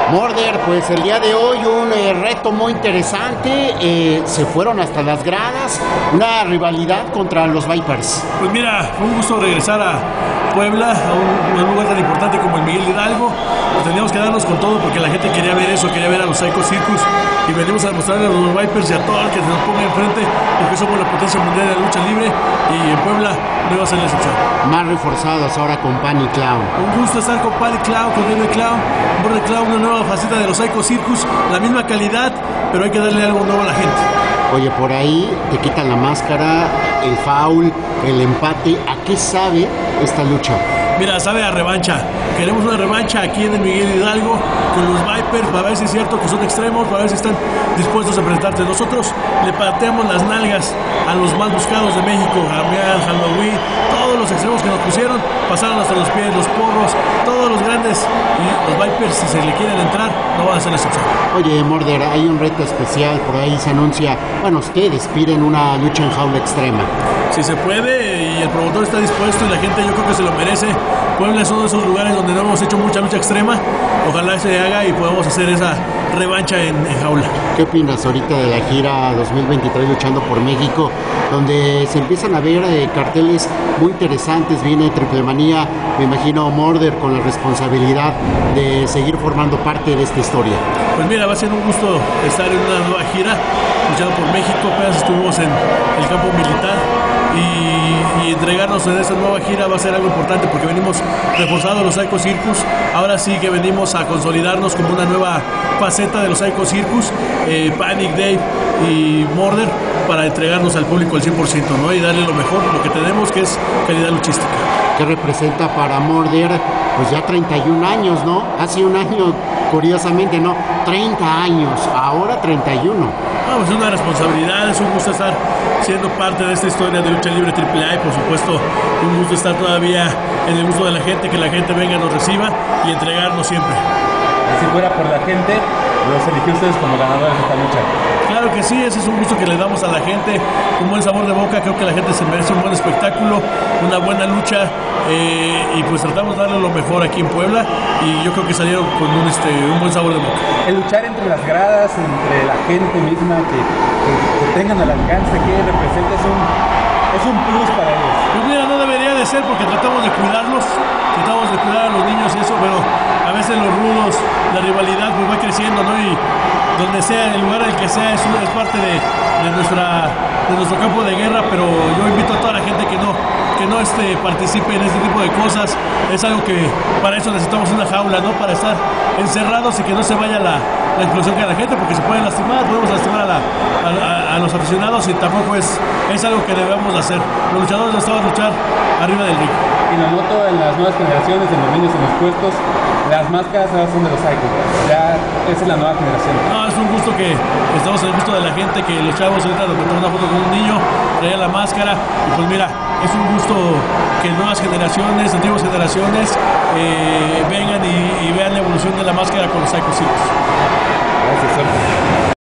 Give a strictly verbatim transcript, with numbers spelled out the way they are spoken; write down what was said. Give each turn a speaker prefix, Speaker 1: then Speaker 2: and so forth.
Speaker 1: Morder, pues el día de hoy un eh, reto muy interesante, eh, se fueron hasta las gradas, una rivalidad contra los Vipers.
Speaker 2: Pues mira, fue un gusto regresar a Puebla, a un, a un lugar tan importante como el Miguel Hidalgo. Pues teníamos que darnos con todo porque la gente quería ver eso, quería ver a los Psycho Circus, y venimos a mostrarle a los Vipers y a todo el que se nos ponga enfrente, porque somos la potencia mundial de la lucha libre, y en Puebla no iba a ser la excepción.
Speaker 1: Más reforzados ahora con Pan y Clown.
Speaker 2: Un gusto estar con Pan y Clown, con David Clown, Border Clown, una nueva faceta de los Psycho Circus, la misma calidad, pero hay que darle algo nuevo a la gente.
Speaker 1: Oye, por ahí te quitan la máscara, el foul, el empate. ¿A qué sabe esta lucha?
Speaker 2: Mira, sabe a revancha. Queremos una revancha aquí en el Miguel Hidalgo con los Vipers, para ver si es cierto que son extremos, para ver si están dispuestos a presentarte. Nosotros le pateamos las nalgas a los más buscados de México, Jamián, Halloween, todos los extremos que nos pusieron, pasaron hasta los pies, los porros, todos los grandes, y los Vipers, si se le quieren entrar, no van a ser la excepción.
Speaker 1: Oye, Morder, hay un reto especial, por ahí se anuncia, bueno, ustedes piden una lucha en jaula extrema.
Speaker 2: Si se puede y el promotor está dispuesto y la gente yo creo que se lo merece. Puebla es uno de esos lugares donde no hemos hecho mucha lucha extrema. Ojalá se haga y podamos hacer esa revancha en, en jaula.
Speaker 1: ¿Qué opinas ahorita de la gira dos mil veintitrés Luchando por México, donde se empiezan a ver eh, carteles muy interesantes? Viene Triple Manía, me imagino Morder con la responsabilidad de seguir formando parte de esta historia.
Speaker 2: Pues mira, va a ser un gusto estar en una nueva gira, luchando por México. Apenas estuvimos en el campo militar. Y, y entregarnos en esta nueva gira va a ser algo importante porque venimos reforzados los Psycho Circus. Ahora sí que venimos a consolidarnos como una nueva faceta de los Psycho Circus, eh, Panic Dave y Morder, para entregarnos al público al cien por ciento, ¿no? Y darle lo mejor, lo que tenemos, que es calidad luchística.
Speaker 1: ¿Qué representa para Morder? Pues ya treinta y un años, ¿no? Hace un año, curiosamente, ¿no? treinta años, ahora treinta y uno.
Speaker 2: No, pues es una responsabilidad, es un gusto estar siendo parte de esta historia de lucha libre triple A, y por supuesto un gusto estar todavía en el gusto de la gente, que la gente venga, nos reciba y entregarnos siempre.
Speaker 3: Si fuera por la gente, los eligió ustedes como ganadores de esta lucha.
Speaker 2: Claro que sí, ese es un gusto que le damos a la gente, un buen sabor de boca. Creo que la gente se merece un buen espectáculo, una buena lucha, eh, y pues tratamos de darle lo mejor aquí en Puebla, y yo creo que salieron con un, este, un buen sabor de boca.
Speaker 3: El luchar entre las gradas, entre la gente misma, que, que, que tengan el alcance que representa, es un, es un plus para ellos.
Speaker 2: Pues mira, no debería de ser, porque tratamos de cuidarlos, tratamos de cuidar a los niños y eso, pero a veces los rudos, la rivalidad pues va creciendo, ¿no? Y donde sea, el lugar en el que sea, es, es parte de, de, nuestra, de nuestro campo de guerra, pero yo invito a toda la gente que no, que no este, participe en este tipo de cosas. Es algo que para eso necesitamos una jaula, ¿no? Para estar encerrados y que no se vaya la, la explosión que a la gente, porque se pueden lastimar, podemos lastimar a, la, a, a, a los aficionados, y tampoco es, es algo que debemos hacer. Los luchadores no estaban a luchar arriba del ring.
Speaker 3: Y lo noto en las nuevas generaciones, en los niños, en los puestos, las máscaras ahora son de los Psycho. Ya esa es la nueva generación.
Speaker 2: No, es un gusto que estamos en el gusto de la gente, que los chavos ahorita nos metemos una foto con un niño, traía la máscara, y pues mira, es un gusto que nuevas generaciones, antiguas generaciones, eh, vengan y, y vean la evolución de la máscara con los Psycho Circus.
Speaker 3: Gracias, Sergio.